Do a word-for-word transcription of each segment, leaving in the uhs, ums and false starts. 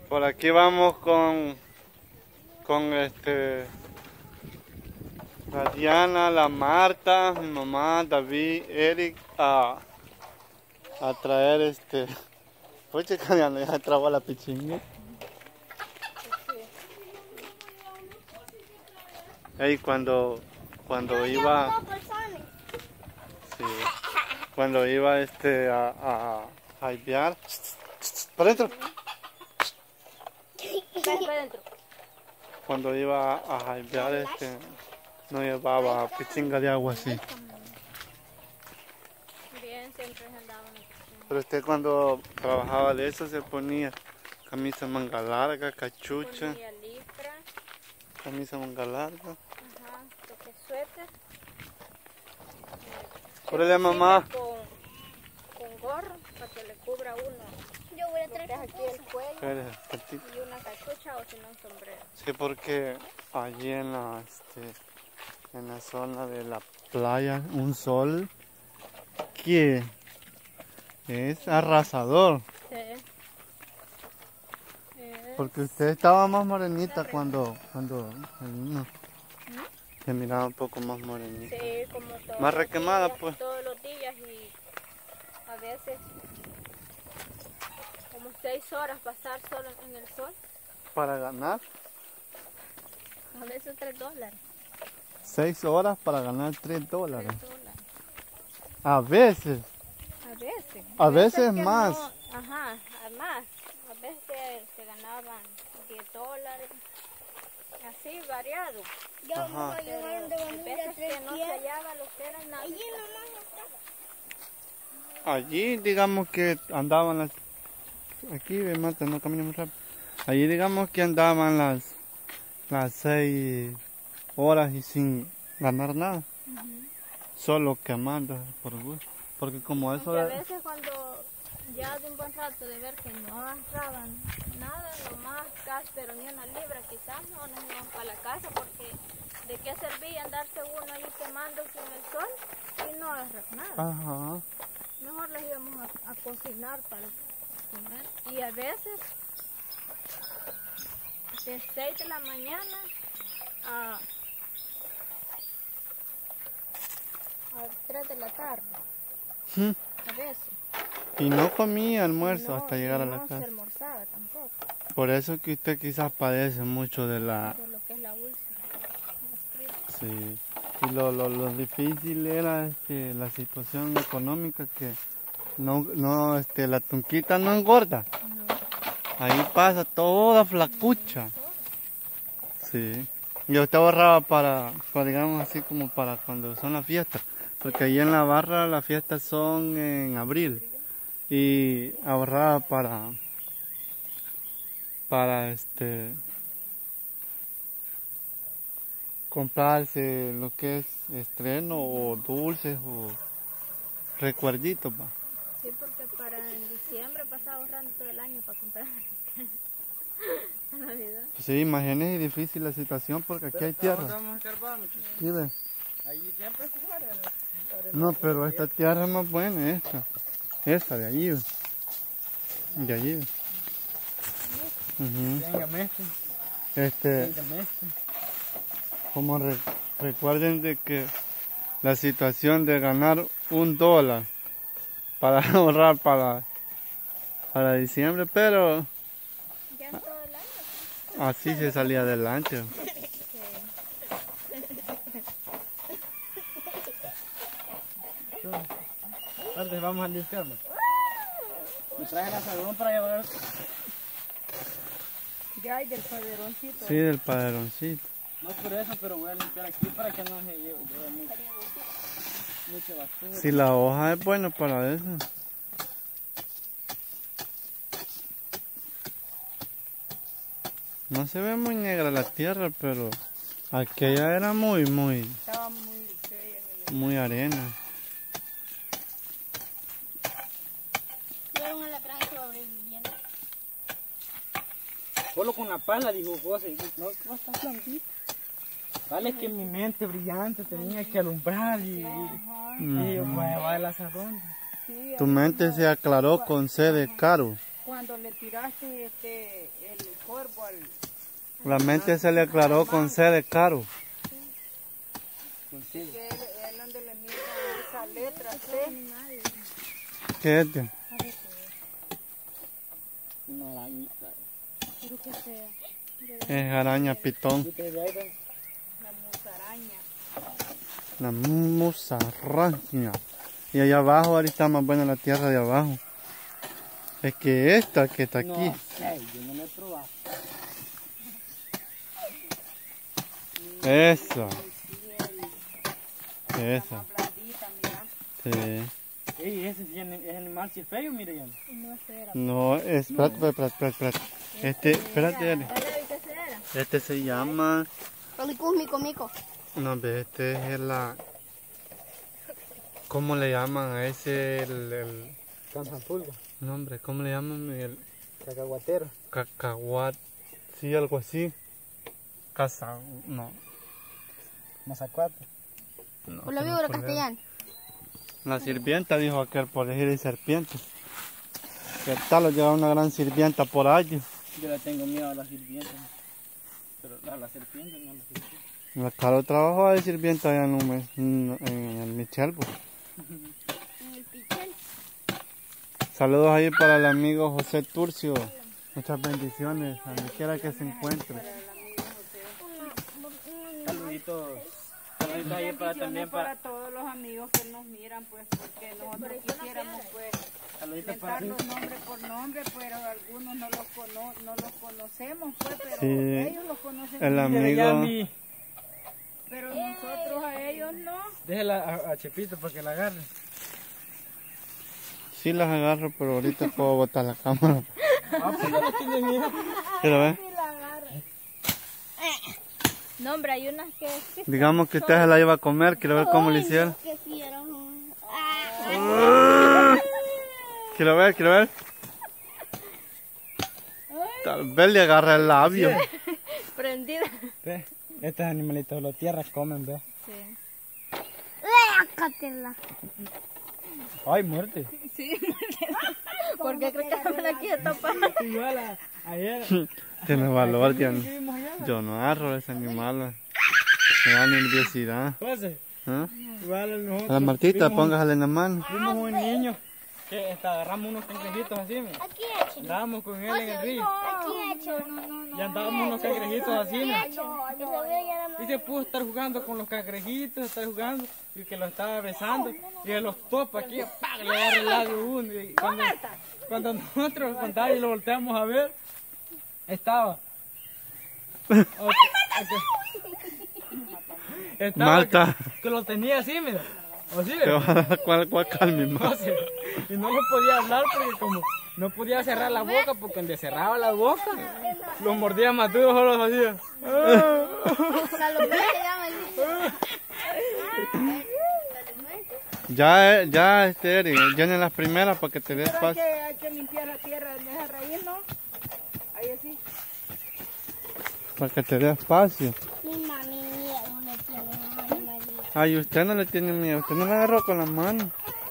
Por aquí vamos con, con este, la Diana, la Marta, mi mamá, David, Eric, a, a traer este, pues chica, ya no ya trabó la pichinga. Ahí cuando, cuando iba, sí, cuando iba este a, a, a hipear, para adentro. Cuando iba a hipear este, no llevaba pichinga de agua así. Bien, siempre andaba en la piscina. Pero usted cuando trabajaba de eso se ponía camisa manga larga, cachucha, Ponía licra, camisa manga larga. ajá, toque suéter. Órale, mamá. Con, con gorro para que le cubra uno. Yo voy a traer aquí el cuello Espere, tantito. y una cachucha o si no un sombrero. Sí, porque allí en la, este, en la zona de la playa, un sol que es arrasador. Sí. Es... Porque usted estaba más morenita cuando, cuando no, se miraba un poco más morenita. Sí, como todos Más los requemada, días, pues. todos los días y a veces como seis horas pasar solo en el sol. Para ganar A veces tres dólares. seis horas para ganar tres dólares. Tres dólares. A veces. A veces. A veces que más. No, ajá, a más. A veces se ganaban diez dólares. Así, variado. Ajá. Pero a veces que no se hallaba lo que era nada. Allí digamos que andaban las... Aquí, ve, Marta, no caminamos rápido. Allí digamos que andaban las, las seis horas y sin ganar nada. Uh-huh. Solo quemando por gusto. Porque como eso... Aunque a de... veces cuando ya de un buen rato de ver que no agarraban nada, lo más casi, pero ni una libra quizás, no nos íbamos para la casa porque de qué servía andarse uno ahí quemándose en el sol y no agarrar nada. Ajá. Mejor les íbamos a, a cocinar para comer. Y a veces de seis de la mañana a, a tres de la tarde. ¿Mm? A veces. Y no comía almuerzo No, hasta llegar a no la se casa. almorzaba tampoco. Por eso que usted quizás padece mucho de la... De lo que es la úlcera. Sí. Y lo, lo, lo difícil era este, la situación económica que no, no, este, la tunquita no engorda. No. Ahí pasa toda flacucha. Sí. Y usted ahorraba para, para, digamos así como para cuando son las fiestas. Porque ahí en la barra las fiestas son en abril. Y ahorraba para, para este, comprarse lo que es estreno o dulces o recuerditos. ¿Va? Sí, porque para en diciembre pasaba ahorrando todo el año para comprar la Navidad. Sí, imagínese difícil la situación porque aquí hay tierra. ¿Sí ve? Ahí siempre se muere. No, pero esta tierra es más buena, esta. Esta de allí. De allí. Uh-huh. Este, como re, recuerden de que la situación de ganar un dólar para ahorrar para, para diciembre, pero Ya en todo el año. así se salía adelante. Entonces vamos a limpiarnos. Me traen asadón para llevar. Ya hay del paderoncito. Sí, del paderoncito. No por eso, pero voy a limpiar aquí para que no se lleve, lleve mucho, mucha basura. Si la hoja es buena para eso. No se ve muy negra la tierra, pero aquella era muy, muy, Estaba muy fea. muy arena. Era un alacrán sobreviviendo. Solo con la pala, dijo José. No, no está plantita. Vale que mi mente brillante tenía que alumbrar y, y, y voy a llevar el asadón. Sí, Tu mente se aclaró con C de caro. cuando cuando le tiraste este, el corvo al... La mente se le aclaró con C de caro. Que él, él donde le mira esa letra C. ¿Qué es este? Una arañita. Creo que sea. Es araña pitón. La musaraña. La musaraña. Y allá abajo, ahorita está más buena la tierra de abajo. Es que esta que está aquí. No sé, yo no la he probado. Esa. Esa. Blandita, mira. Sí. Ey, ese sí es ese animal sí es feo, mire ya. No sé. No, es, espérate, espérate, espérate, espérate. Este, espérate, Eli. Este se llama, Mico, mico, mico. no, ve, este es la, ¿cómo le llaman a ese, el, el, Cansanpulga, no hombre, ¿cómo le llaman? El cacahuatero. cacahuat, sí, algo así. Casa, no. Mazacuate. no Por la se me víbora ocurre. castellana. La sirvienta dijo aquel por elegir serpiente. ¿Qué tal? Lo lleva una gran sirvienta por allí. Yo le tengo miedo a las sirvientas. Pero a las serpientes no a las sirvientas. La Caro trabajó de sirvienta allá en, un, en, en el Michel. Pues. En el pichel. Saludos ahí para el amigo José Turcio. Muchas bendiciones, a donde quiera que se encuentre. Saluditos. Saluditos ahí para también para para. todos los amigos que nos miran, pues, porque nosotros quisiéramos, pues, Saluditos para. mentarlos nombre por nombre, pero algunos no los, cono no los conocemos, pues, pero Sí, ellos los conocen. el bien, Mire, ya amigo. mi- pero nosotros a ellos no. Déjela a, a Chepito para que la agarre. Sí las agarro, pero ahorita puedo botar la cámara. Ah, pues ya le tiene miedo. ¿Quiero ver? No, hombre, hay unas que... que Digamos que usted se la iba a comer, quiero ver cómo le hicieron. que fiero. Quiero ver, quiero ver. Tal vez le agarra el labio. Prendida. Ve, estos animalitos de la tierra comen, ve. Sí. Ay, muerte. Porque creo que están aquí de tapar. Igual a, ayer. Tiene valor, Diana. ¿Qué vimos allá? Yo no agarro a ese animal. Me da nerviosidad. José, ¿Ah? igual a nosotros. A la Martita, vimos- póngasele en la mano. Vimos un niño que este, agarramos unos cangrejitos así, mira. Aquí hecho. Andábamos con él en el río. Aquí hecho. Y andábamos unos cangrejitos así, mira. Y se ve ya la Y se pudo estar jugando con los cangrejitos, estar jugando, y que lo estaba besando, y él los topa aquí, ¡pam! Le agarra el labio uno. Y cuando, cuando nosotros con Dani lo volteamos a ver, estaba. Ok, ok. Estaba Marta. Que, que lo tenía así, mira. Así, Te va a dar cual, cual calme, no más. sé. Y no lo podía hablar porque como no podía cerrar la boca, porque donde cerraba la boca, lo mordía más duro, solo lo hacía. Salomé se llama el Ya, eh, ya, este, Eri, llene las primeras para que te des Pero hay paso. que, hay que limpiar la tierra de esa raíz, ¿no? Ahí así. Para que te dé espacio. Mi mami miedo le tiene a mi marido. Ay, usted no le tiene miedo, usted no la agarró con las manos.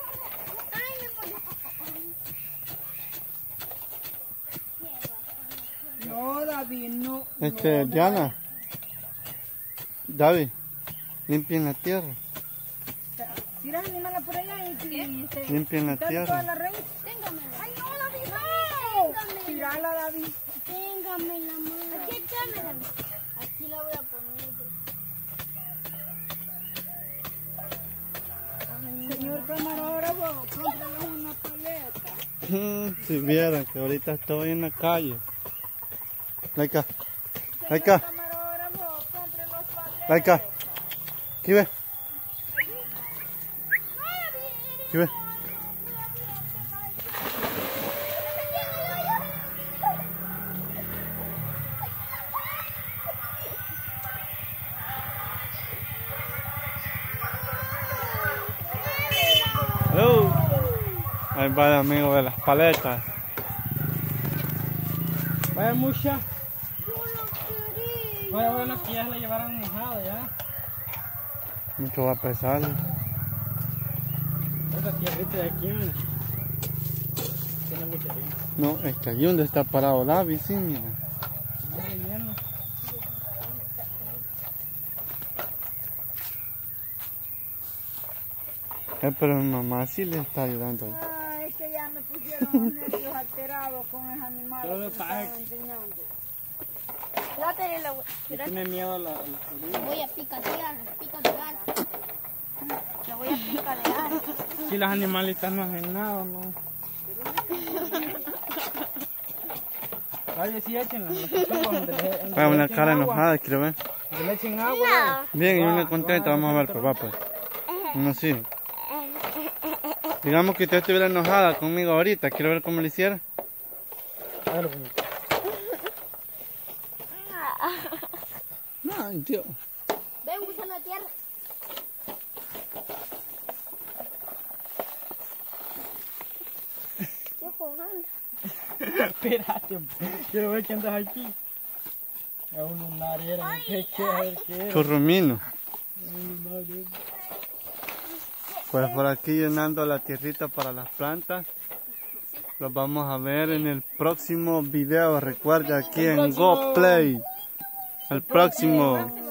No, David, no. Este, Diana. David, limpien la tierra. Tira animala por allá y, y este, Limpien la quitarle toda tierra. la raíz. Téngamela. Ay, no, David, no. Tirala, David. Téngame la mano. Aquí, échamela. Aquí la voy a poner. Señor camarógrafo, cómpranos una paleta. Mm, Si vieran que ahorita estoy en la calle. Laika, Laika, Camarógrafo, cómpranos paletas. Laika. ¿Qué ve? ¿Qué ve? Hello. Ahí va el amigo de las paletas. Vaya mucha. Vaya bueno que ya se la llevaran mojada ya. Mucho va a pesar. Esa tierrita de aquí, mira. Tiene mucha arena. No, es que ahí donde está parado David, sí, mira. No es relleno. Eh, pero mi mamá sí le está ayudando. Ah, es que ya me pusieron los nervios alterados con ese animal Pero que me no estaban pasa. enseñando. Trate la Tiene miedo a la, a la orilla. voy a picatear, picatear. La voy a picatear. Si las animalitas no hacen nada, no. Vaya, sí, échenlas. Para una cara enojada, quiero ver. Que le echen agua. Bien, y Va, una contenta, va, vamos a ver, papá, pues. Uno sí. Digamos que usted estuviera enojada conmigo ahorita, quiero ver cómo le hiciera. Claro, como- No, tío. Ve un gusano de tierra. Estoy jugando. Espérate, quiero ver que andas aquí. Es un lunar, era un peche, a ver qué era. Churrumino. Un lunar, era. Pues por aquí llenando la tierrita para las plantas. Los vamos a ver en el próximo video. Recuerda aquí en Go Play. El próximo.